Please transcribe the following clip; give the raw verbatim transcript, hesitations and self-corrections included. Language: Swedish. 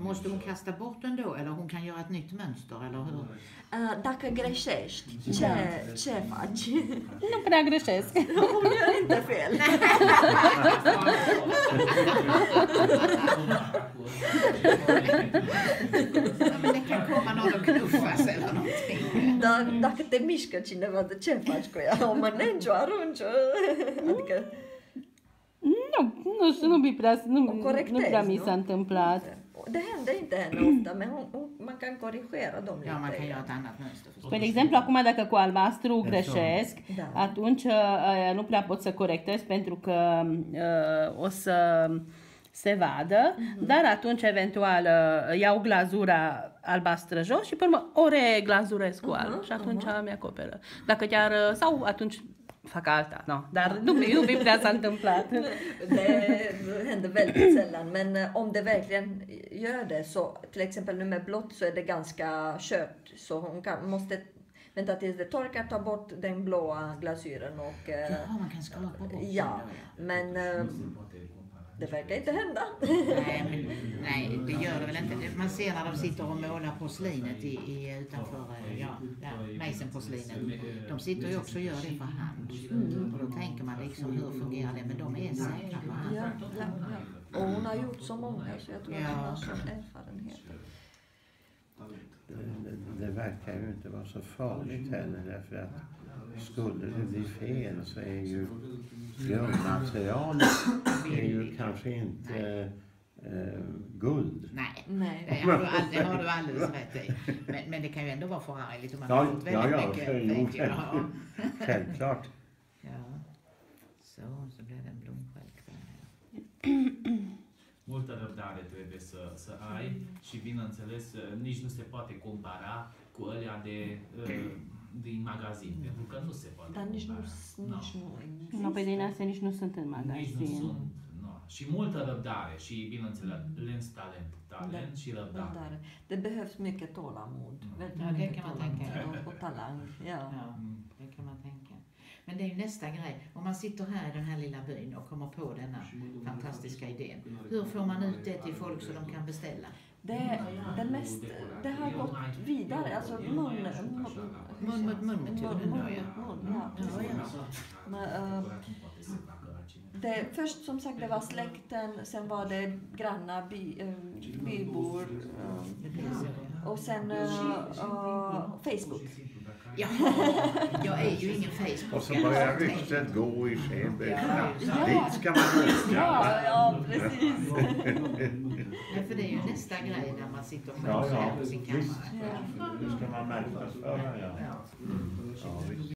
måste hon kasta bort den då eller hon kan göra ett nytt mönster eller hur? Uh, dacă greșești, ce, ce faci? Nu prea greșesc. Hon gör inte fel. Ja, men det kan komma någon och knuffas eller någonting. Da, dacă te mișcă cineva, de ce faci cu ea? O mănânci, o arunci, adică... Nu, nu știu, nu, mi prea, nu, O corectezi, nu prea mi nu? s-a întâmplat. Det händer inte henne ofta, men hon, hon, man kan korrigera dem lite. Ja, man kan göra ett annat mönster förstås. Spre exemplu, acum dacă cu albastru greșesc, Da. atunci uh, nu prea pot să corectez pentru că uh, o să se vadă, uh-huh. dar atunci eventual uh, iau glazura albastră jos și pe urmă o reglazurez cu alb uh-huh, și atunci uh-huh. mi-acoperă. Dacă chiar, uh, sau atunci fac alta, no. Dar nu, nu mi prea s-a întâmplat. Det händer väldigt sällan, men om det verkligen gör det så, till exempel nu med blått så är det ganska kört, så hon kan, måste vänta tills det torkar, ta bort den blåa glasyren och... Ja, man kan skrapa bort ja, den då, men det verkar inte hända. Nej, men, nej, det gör det väl inte. Man ser när de sitter och målar porslinet i, i, utanför ja, ja, Meissen-porslinet. De sitter ju också och gör det för hand. Mm. Och då tänker man liksom hur fungerar det, men de är säkra på hand. Ja, ja, ja. Och hon har gjort så många så jag tror att hon har sån erfarenhet. Det, det verkar ju inte vara så farligt heller därför att skulle det bli fel så är ju grundmaterialet är ju kanske inte eh, guld. Nej, Nej. Det, har du all, det har du alldeles rätt i. Men, men det kan ju ändå vara förargligt om man Ja, har gjort väldigt ja, ja, mycket. för, tänker jag. jo, självklart. Ja, så, så blir det en blomstjälk där. Multă răbdare trebuie să, să ai și, bineînțeles, nici nu se poate compara cu alea de, din magazin, pentru că nu se poate Dar nici nu, compara. nici nu există. No, pe din astea nici nu sunt în Nici nu magazin. sunt. No. Și multă răbdare și, bineînțeles, lens talent. Talent și răbdare. Där. Det behövs mycket tålamod. Väldigt Ja, det mycket kan man tänka. tålamod och, och talang. Ja. Ja, det kan man tänka. Men det är ju nästa grej. Om man sitter här i den här lilla byn och kommer på denna fantastiska idén. Hur får man ut det till folk så de kan beställa? Det, det, mest, det har gått vidare, alltså mun, Mun mot mun-metoden då, ja. Mun, ja, precis. Men, äh, det, först som sagt det var släkten, sen var det grannar, by, äh, bybor äh, och sen äh, äh, Facebook. Ja, jag är ju ingen Facebook. Och så börjar ryktet gå i Skebe. Ja. Dit ska man åka. Ja, ja, precis. Ja, för det är ju nästa grej när man sitter och Ja, sköter ja, här på sin visst. kammare. Nu ska man marknadsföra, ja. Ja. Mm. Ja, visst.